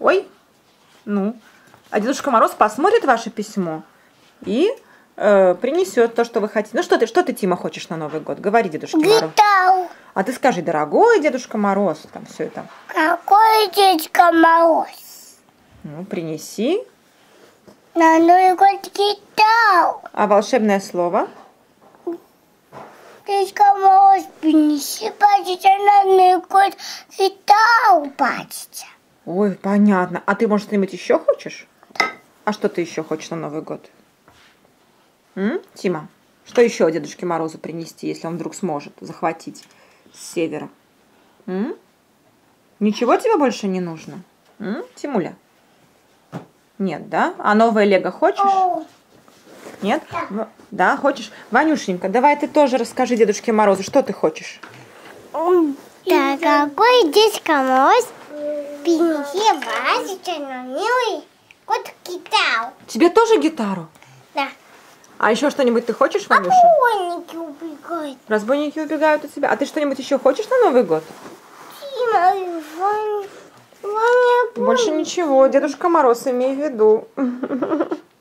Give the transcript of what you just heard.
Ой, ну. А Дедушка Мороз посмотрит ваше письмо и принесет то, что вы хотите. Ну что ты, Тима, хочешь на Новый год? Говори, Дедушке Мороз. Гитару. А ты скажи, дорогой Дедушка Мороз, там все это. Какой Дедушка Мороз? Ну, принеси. На Новый год гитару. А волшебное слово? Дедушка Мороз, принеси, батюшка, на Новый год гитару, батюшка. Ой, понятно. А ты, может, что-нибудь еще хочешь? А что ты еще хочешь на Новый год? Тима, что еще Дедушке Морозу принести, если он вдруг сможет захватить с севера? Ничего тебе больше не нужно? Тимуля? Нет, да? А новое лего хочешь? Нет? Да, хочешь? Ванюшенька, давай ты тоже расскажи Дедушке Морозу, что ты хочешь? Да, какой Дедушка Мороз, принеси, батюшка, на Новый год гитару. Тебе тоже гитару? Да. А еще что-нибудь ты хочешь, Ванюша? Разбойники убегают. Разбойники убегают от тебя. А ты что-нибудь еще хочешь на Новый год? Тима, Ваня, Больше ничего, Дедушка Мороз, имей в виду.